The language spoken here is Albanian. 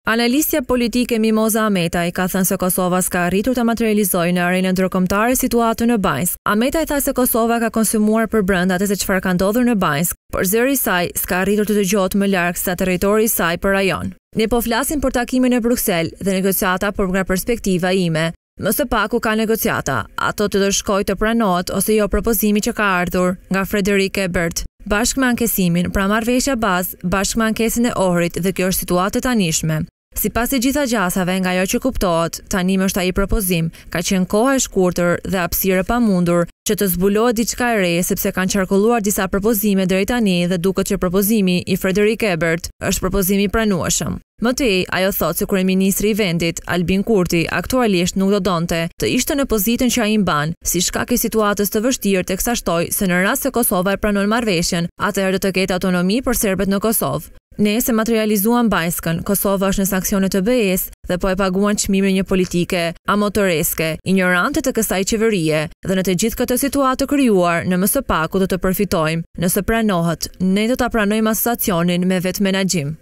Analistja politike Mimoza Ahmetaj ka thënë se Kosova s'ka arritur të materializojë në arenën ndërkombëtare situatën në Banjskë. Ahmetaj tha se Kosova ka konsumuar për brenda atë se çfarë ka ndodhur në Banjskë, por zëri i saj s'ka arritur të dëgjohet më larg se territori i saj për rajon. Ne po flasim për takimin në Bruksel dhe negociata por nga perspektiva ime. Më së paku ka negociata, ato të dëshkojë të pranohet ose jo propozimi që ka ardhur nga Friedrich Ebert, bashkë me ankesimin, pra Marrëveshja Bazë, bashkë me ankesin e Ohrit dhe kjo është situatë e tanishme. Sipas të gjitha gjasave nga ajo që kuptohet, tani më është ai propozim, ka qenë koha e shkurtër dhe hapësirë e pamundur që të zbulohet diçka e re sepse kanë qarkulluar disa propozime deri tani dhe duket që propozimi i Friedrich Ebert është propozimi i pranueshëm. Më tej, ajo thotë se kryeministri i vendit, Kurti, aktualisht nuk do donte të ishte në pozitën që ai mban, si shkak i situatës të vështirë teksa shtoi se në rast se Kosova e pranon marrëveshjen, atëherë do të ketë autonomi për serbët në Kosovë. Ne se materializuan Banjskën, Kosova është në sanksione të BE-s dhe po e paguan çmimin një politike amatoreske, ignorante të kësaj qeverie, dhe në të gjithë këtë situatë të krijuar, në më së paku do të përfitojmë, nëse pranohet, ne do ta pranojmë asociacionin me vetë menaxhim.